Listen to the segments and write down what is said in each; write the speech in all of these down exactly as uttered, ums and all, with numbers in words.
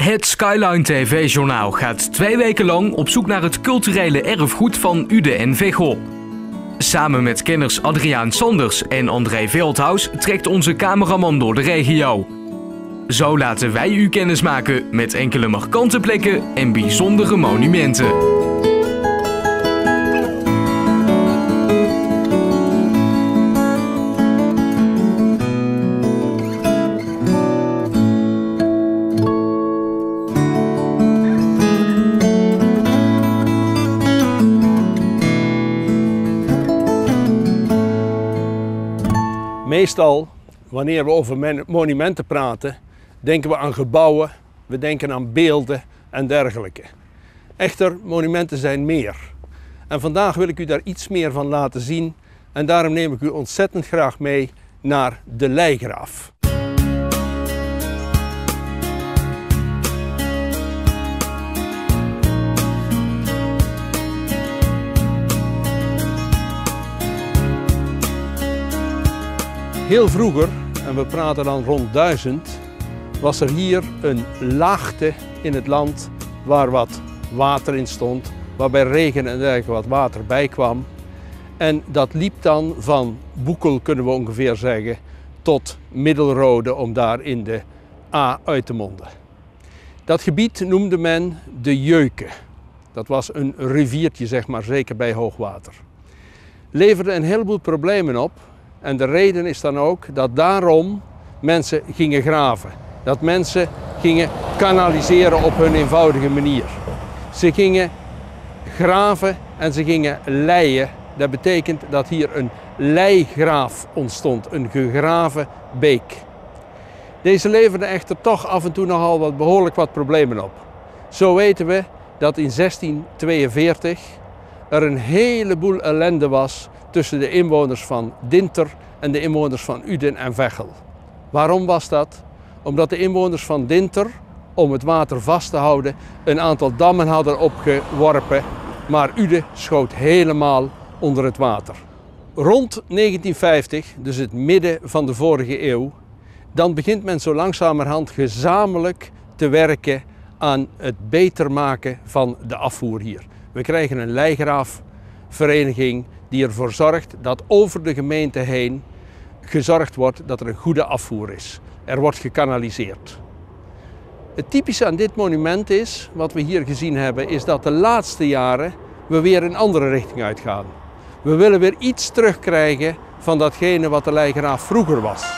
Het Skyline T V-journaal gaat twee weken lang op zoek naar het culturele erfgoed van Uden en Veghel. Samen met kenners Adriaan Sanders en André Veldhuis trekt onze cameraman door de regio. Zo laten wij u kennismaken met enkele markante plekken en bijzondere monumenten. Meestal, wanneer we over monumenten praten, denken we aan gebouwen, we denken aan beelden en dergelijke. Echter, monumenten zijn meer. En vandaag wil ik u daar iets meer van laten zien en daarom neem ik u ontzettend graag mee naar de Leigraaf. Heel vroeger, en we praten dan rond duizend, was er hier een laagte in het land waar wat water in stond, waarbij regen en dergelijke wat water bij kwam. En dat liep dan van Boekel, kunnen we ongeveer zeggen, tot Middelrode om daar in de A uit te monden. Dat gebied noemde men de Jeuke. Dat was een riviertje, zeg maar, zeker bij hoogwater. Leverde een heleboel problemen op. En de reden is dan ook dat daarom mensen gingen graven. Dat mensen gingen kanaliseren op hun eenvoudige manier. Ze gingen graven en ze gingen leien. Dat betekent dat hier een leigraaf ontstond, een gegraven beek. Deze leverde echter toch af en toe nogal wat behoorlijk wat problemen op. Zo weten we dat in zestien tweeënveertig er een heleboel ellende was tussen de inwoners van Dinter en de inwoners van Uden en Veghel. Waarom was dat? Omdat de inwoners van Dinter, om het water vast te houden, een aantal dammen hadden opgeworpen, maar Uden schoot helemaal onder het water. Rond negentien vijftig, dus het midden van de vorige eeuw, dan begint men zo langzamerhand gezamenlijk te werken aan het beter maken van de afvoer hier. We krijgen een leigraafvereniging die ervoor zorgt dat over de gemeente heen gezorgd wordt dat er een goede afvoer is. Er wordt gekanaliseerd. Het typische aan dit monument is, wat we hier gezien hebben, is dat de laatste jaren we weer een andere richting uitgaan. We willen weer iets terugkrijgen van datgene wat de Leigraaf vroeger was.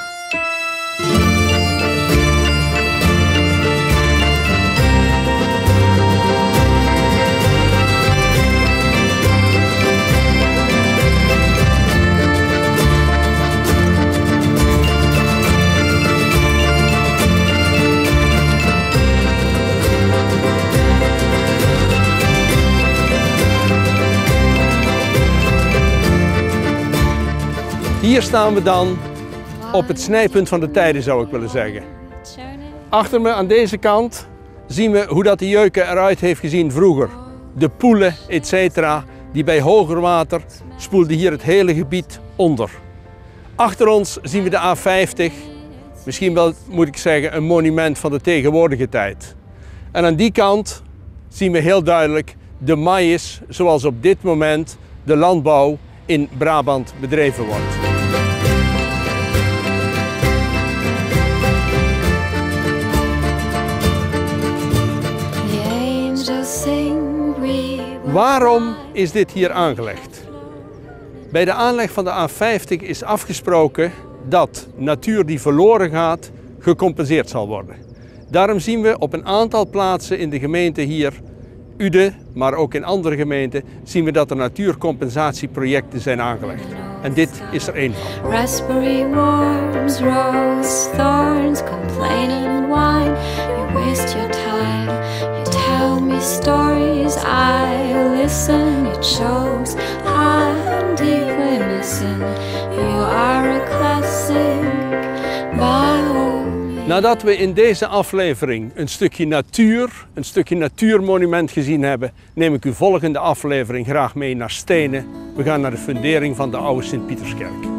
Hier staan we dan op het snijpunt van de tijden, zou ik willen zeggen. Achter me aan deze kant zien we hoe dat de Jeuke eruit heeft gezien vroeger. De poelen, et cetera, die bij hoger water spoelden hier het hele gebied onder. Achter ons zien we de A vijftig, misschien wel moet ik zeggen een monument van de tegenwoordige tijd. En aan die kant zien we heel duidelijk de maïs zoals op dit moment de landbouw in Brabant bedreven wordt. Waarom is dit hier aangelegd? Bij de aanleg van de A vijftig is afgesproken dat natuur die verloren gaat, gecompenseerd zal worden. Daarom zien we op een aantal plaatsen in de gemeente hier, Uden, maar ook in andere gemeenten, zien we dat er natuurcompensatieprojecten zijn aangelegd. En dit is er één van. Raspberry worms, rose thorns, complaining and whine. You waste your time, you tell me stories, I listen, it shows I'm deeply missing. You are a classic by all means. Nadat we in deze aflevering een stukje natuur, een stukje natuurmonument gezien hebben, neem ik uw volgende aflevering graag mee naar Stenen. We gaan naar de fundering van de oude Sint-Pieterskerk.